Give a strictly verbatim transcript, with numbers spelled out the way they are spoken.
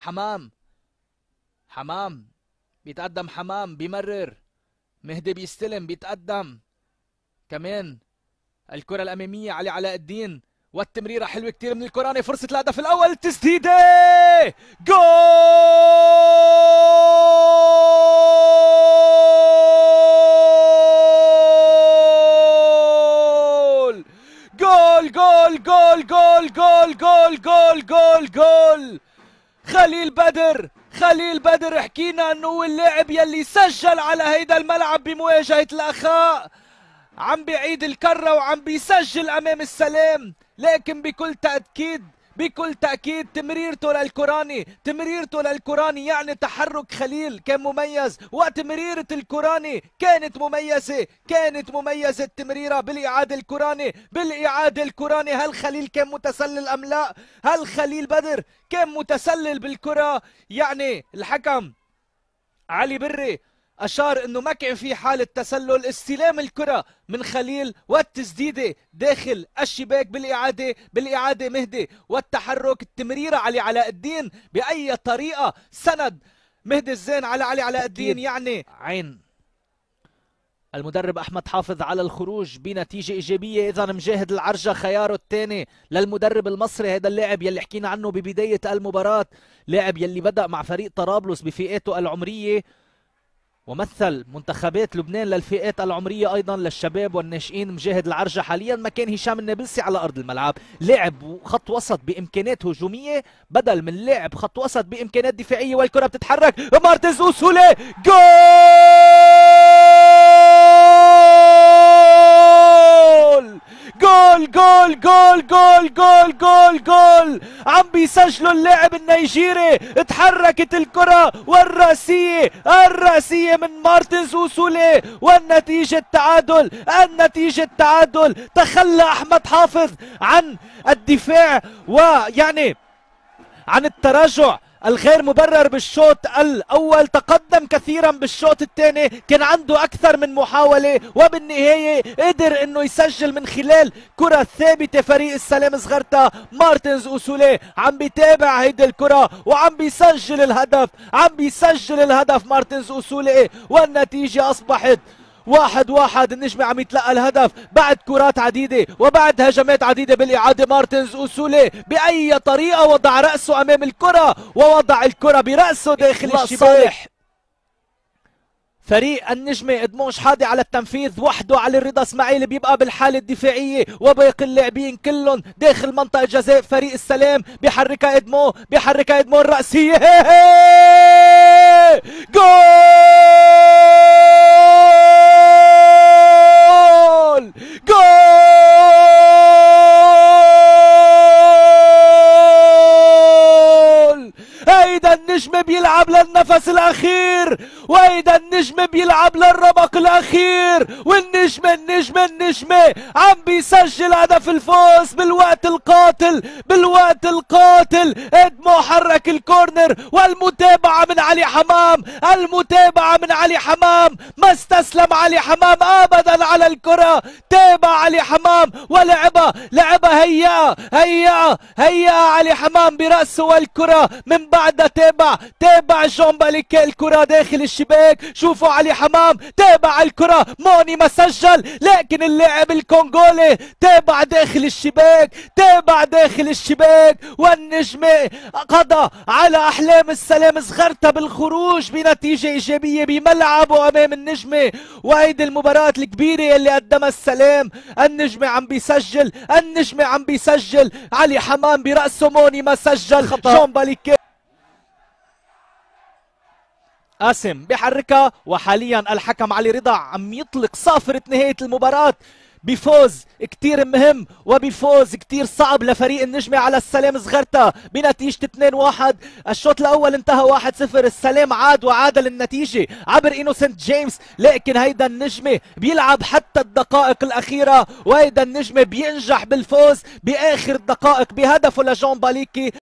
حمام حمام بيتقدم، حمام بيمرر، مهدي بيستلم بيتقدم كمان. الكرة الأمامية علي علاء الدين، والتمريرة حلوة كتير من الكوراني، فرصة الهدف الأول، التسديدة جول جول جول جول جول جول جول جول جول جول خليل بدر. خليل بدر حكينا انه هو اللاعب يلي سجل على هيدا الملعب بمواجهة الأخاء، عم بيعيد الكرة وعم بيسجل أمام السلام، لكن بكل تأكيد بكل تأكيد تمريرته للكوراني تمريرته للكوراني يعني تحرك خليل كان مميز، وتمريرة الكوراني كانت مميزة كانت مميزة التمريرة. بالإعادة الكوراني بالإعادة الكوراني هل خليل كان متسلل أم لا؟ هل خليل بدر كان متسلل بالكرة؟ يعني الحكم علي بري أشار أنه ما كان في حالة تسلل. استلام الكرة من خليل والتسديدة داخل الشباك. بالإعادة بالإعادة مهدي والتحرك، التمريرة علي علاء الدين بأي طريقة سند مهدي الزين على علي علاء الدين. يعني عين المدرب أحمد حافظ على الخروج بنتيجة إيجابية. إذا مجاهد العرجة خياره الثاني للمدرب المصري، هذا اللاعب يلي حكينا عنه ببداية المباراة، لاعب يلي بدأ مع فريق طرابلس بفئاته العمرية ومثل منتخبات لبنان للفئات العمرية أيضا للشباب والناشئين. مجاهد العرجة حاليا مكان هشام النابلسي على أرض الملعب، لاعب خط وسط بإمكانات هجومية بدل من لاعب خط وسط بإمكانات دفاعية. والكرة بتتحرك، مارتيز أوسولي جول جول جول جول جول جول جول جول عم بيسجلوا اللاعب النيجيري. اتحركت الكرة والرأسية الرأسية من مارتيز أوسولي، والنتيجة التعادل النتيجة التعادل. تخلى أحمد حافظ عن الدفاع ويعني عن التراجع الغير مبرر بالشوط الأول، تقدم كثيرا بالشوط الثاني، كان عنده أكثر من محاولة وبالنهاية قدر إنه يسجل من خلال كرة ثابتة. فريق السلام صغرتا مارتينز أوسولي عم بيتابع هيدي الكرة وعم بيسجل الهدف عم بيسجل الهدف مارتينز أوسولي، والنتيجة أصبحت واحد واحد. النجمة عم يتلقى الهدف بعد كرات عديدة وبعد هجمات عديدة. بالإعادة مارتينز أوسولي بأي طريقة وضع رأسه أمام الكرة ووضع الكرة برأسه داخل الشباك. فريق النجمة ادمون شحادة على التنفيذ وحده. علي الرضا اسماعيل بيبقى بالحالة الدفاعية وباقي اللاعبين كلهم داخل منطقة جزاء فريق السلام. بيحركها ادمون بيحركها ادمون الرأسية جول جول. هيدا النجم بيلعب للنفس الأخير، وهيدا النجم بيلعب للرمق الأخير، والنجم النجم النجمة عم بيسجل هدف الفوز بالوقت القاتل بالوقت القاتل. ادمو حرك الكورنر والمتابعة من علي حمام المتابعة من علي حمام ما استسلم علي حمام أبدا على الكرة. تابع علي حمام ولعبها لعبها هيئة هيئة هيئة علي حمام برأسه، والكرة من بعدها تابع تابع جون باليكي الكرة داخل الشباك. شوفوا علي حمام تابع الكرة، موني ما سجل لكن اللاعب الكونغولي تابع داخل الشباك تابع داخل الشباك. والنجمة قضى على أحلام السلام صغرتا بالخروج بنتيجة إيجابية بملعبه أمام النجمة. وهيدي المباراة الكبيرة اللي قدمها السلام. النجمة عم بيسجل النجمة عم بيسجل علي حمام برأسه، موني ما سجل. جون باليكي قاسم بيحركها، وحاليا الحكم علي رضا عم يطلق صافرة نهاية المباراة بفوز كتير مهم وبفوز كتير صعب لفريق النجمة على السلام صغرتا بنتيجة اثنين واحد. الشوط الأول انتهى واحد صفر. السلام عاد وعادل النتيجة عبر إينوسنت جيمس، لكن هيدا النجمة بيلعب حتى الدقائق الأخيرة، وهيدا النجمة بينجح بالفوز بآخر الدقائق بهدفه لجون باليكي.